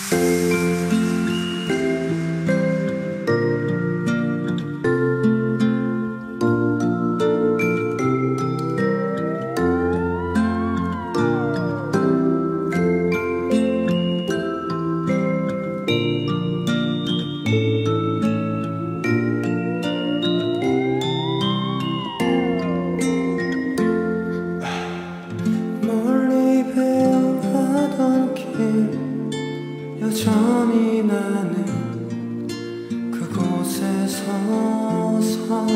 여전히 나는 그곳에 서서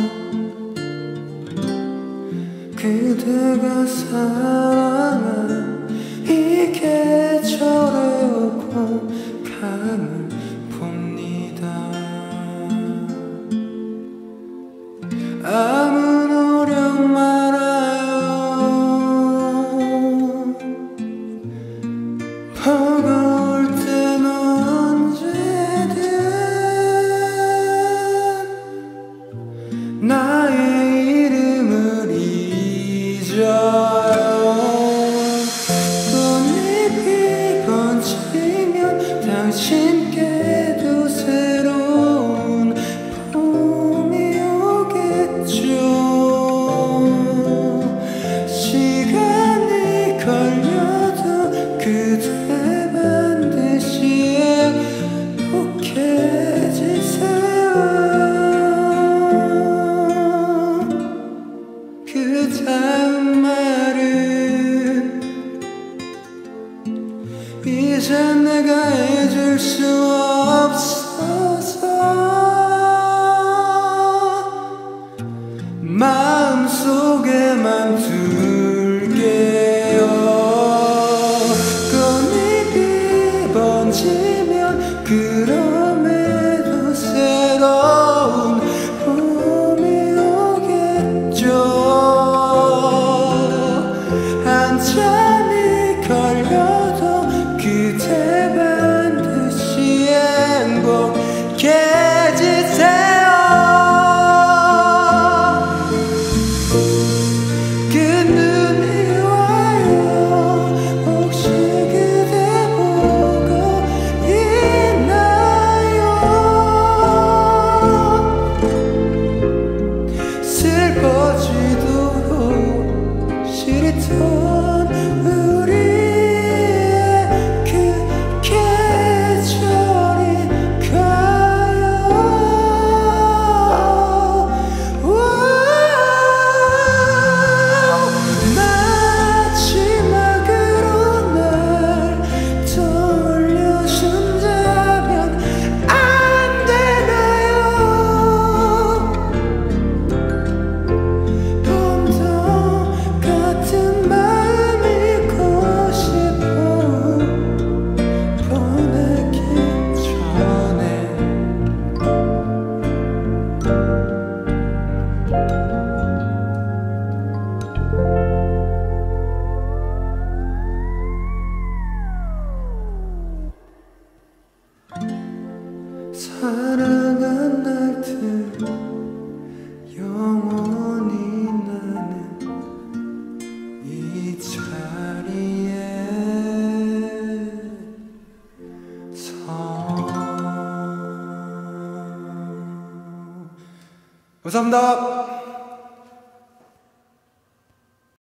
그대가 사랑한 이 계절에 오고 감을 봅니다. 아무 노력 말아요. 버거울 땐 언제든 나의 이름을 잊어요. 꽃잎이 번지면 당신께도 새로운 봄이 오겠죠. 시간이 걸려도 그대 반드시 행복해지세요. 그 다음 말은 이제 내가 해줄 수 없어서 마음속에만 둘게요. 꽃잎이 번지면 그럼에도 새로운 봄이 오겠죠. 한참이 걸려도 그대 반드시 행복해지세요. 그 눈이 와요. 혹시 그대 보고 있나요? 슬퍼지도록 싫던 우리의 그 계절이 가요. 마지막으로 날 떠올려준다면 안 되나요? 봄도 같은 마음이고 싶어 보내기 전에. 사랑한 날들 영원히 나는 이 자리에 서 감사합니다.